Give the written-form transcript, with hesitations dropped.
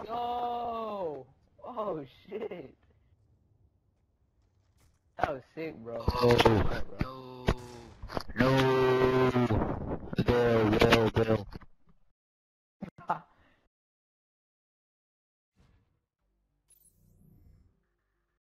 Yo! Oh shit! That was sick, bro. Oh, Bro. no. No.